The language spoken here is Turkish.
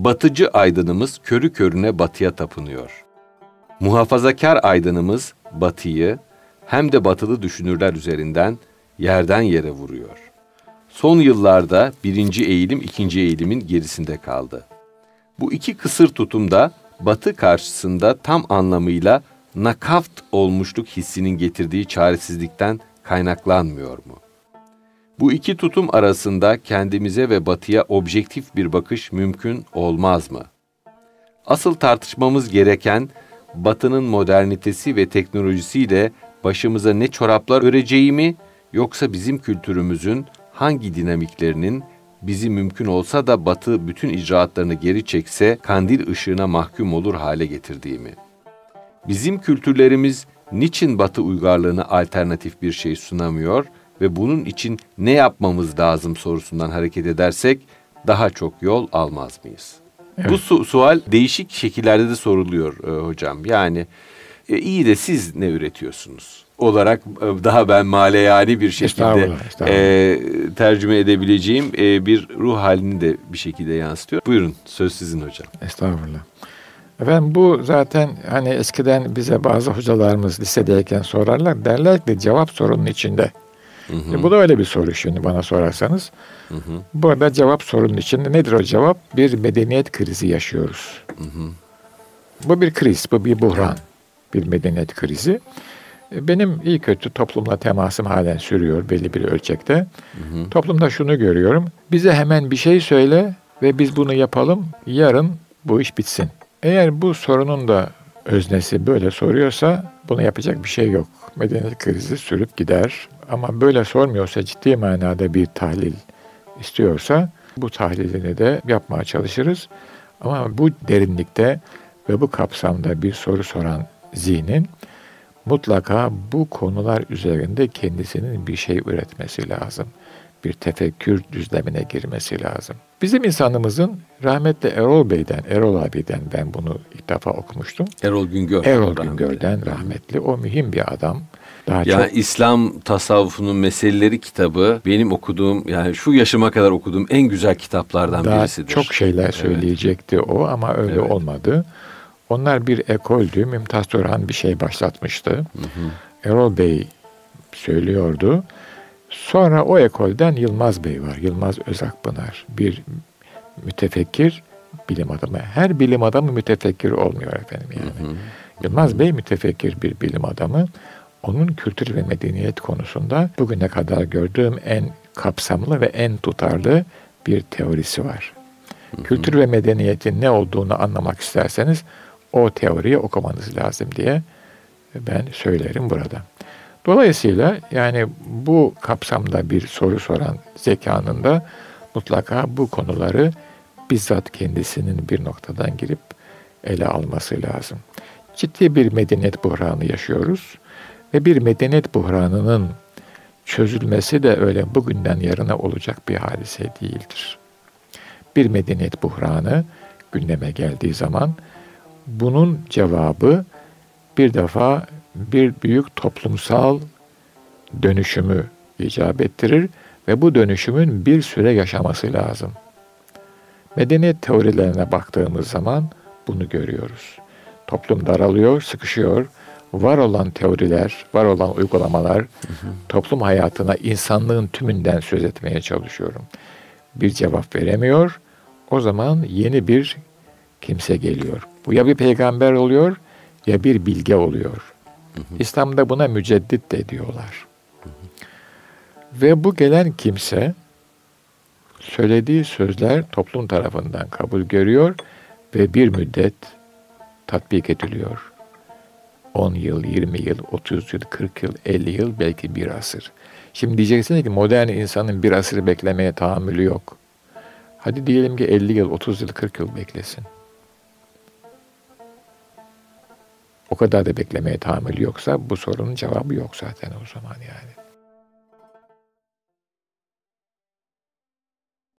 Batıcı aydınımız körü körüne batıya tapınıyor. Muhafazakar aydınımız batıyı hem de batılı düşünürler üzerinden yerden yere vuruyor. Son yıllarda birinci eğilim ikinci eğilimin gerisinde kaldı. Bu iki kısır tutum da Batı karşısında tam anlamıyla nakavt olmuşluk hissinin getirdiği çaresizlikten kaynaklanmıyor mu? Bu iki tutum arasında kendimize ve Batı'ya objektif bir bakış mümkün olmaz mı? Asıl tartışmamız gereken Batı'nın modernitesi ve teknolojisiyle başımıza ne çoraplar öreceği mi, yoksa bizim kültürümüzün hangi dinamiklerinin bizi mümkün olsa da Batı bütün icraatlarını geri çekse kandil ışığına mahkum olur hale getirdiği mi? Bizim kültürlerimiz niçin Batı uygarlığına alternatif bir şey sunamıyor ve bunun için ne yapmamız lazım sorusundan hareket edersek daha çok yol almaz mıyız? Evet. Bu sual değişik şekillerde de soruluyor hocam. Yani iyi de siz ne üretiyorsunuz olarak daha ben maleyani bir şekilde tercüme edebileceğim bir ruh halini de bir şekilde yansıtıyor. Buyurun, söz sizin hocam. Estağfurullah. Efendim bu zaten hani eskiden bize bazı hocalarımız lisedeyken sorarlar. Derler ki cevap sorunun içinde. Bu da öyle bir soru şimdi bana sorarsanız. Bu arada cevap sorunun içinde. Nedir o cevap? Bir medeniyet krizi yaşıyoruz. Bu bir kriz, bu bir buhran. Bir medeniyet krizi. Benim iyi kötü toplumla temasım halen sürüyor belli bir ölçekte. Toplumda şunu görüyorum. Bize hemen bir şey söyle ve biz bunu yapalım. Yarın bu iş bitsin. Eğer bu sorunun da öznesi böyle soruyorsa buna yapacak bir şey yok. Medeniyet krizi sürüp gider. Ama böyle sormuyorsa, ciddi manada bir tahlil istiyorsa bu tahlilini de yapmaya çalışırız. Ama bu derinlikte ve bu kapsamda bir soru soran zihnin mutlaka bu konular üzerinde kendisinin bir şey üretmesi lazım. Bir tefekkür düzlemine girmesi lazım. Bizim insanımızın rahmetli Erol abiden ben bunu ilk defa okumuştum. Erol Güngör. Erol Güngör'den rahmetli. O mühim bir adam. Yani İslam tasavvufunun meseleleri kitabı benim okuduğum, yani şu yaşıma kadar okuduğum en güzel kitaplardan birisidir. Çok şeyler söyleyecekti o ama öyle olmadı. Onlar bir ekoldü. Mümtaz Turhan bir şey başlatmıştı. Erol Bey söylüyordu. Sonra o ekolden Yılmaz Bey var. Yılmaz Özakpınar. Bir mütefekkir bilim adamı. Her bilim adamı mütefekkir olmuyor efendim yani. Yılmaz Bey mütefekkir bir bilim adamı. Onun kültür ve medeniyet konusunda bugüne kadar gördüğüm en kapsamlı ve en tutarlı bir teorisi var. Kültür ve medeniyetin ne olduğunu anlamak isterseniz o teoriyi okumanız lazım diye ben söylerim burada. Dolayısıyla yani bu kapsamda bir soru soran zekanın da mutlaka bu konuları bizzat kendisinin bir noktadan girip ele alması lazım. Ciddi bir medeniyet buhranı yaşıyoruz ve bir medeniyet buhranının çözülmesi de öyle bugünden yarına olacak bir hadise değildir. Bir medeniyet buhranı gündeme geldiği zaman bunun cevabı bir defa bir büyük toplumsal dönüşümü icap ettirir ve bu dönüşümün bir süre yaşaması lazım. Medeniyet teorilerine baktığımız zaman bunu görüyoruz. Toplum daralıyor, sıkışıyor. Var olan teoriler, var olan uygulamalar toplum hayatına insanlığın tümünden söz etmeye çalışıyorum. Bir cevap veremiyor. O zaman yeni bir kimse geliyor. Bu ya bir peygamber oluyor ya bir bilge oluyor. İslam'da buna müceddit de diyorlar. Ve bu gelen kimse söylediği sözler toplum tarafından kabul görüyor ve bir müddet tatbik ediliyor. 10 yıl, 20 yıl, 30 yıl, 40 yıl, 50 yıl, belki bir asır. Şimdi diyeceksiniz ki modern insanın bir asır beklemeye tahammülü yok. Hadi diyelim ki 50 yıl, 30 yıl, 40 yıl beklesin. O kadar da beklemeye tahammülü yoksa bu sorunun cevabı yok zaten o zaman yani.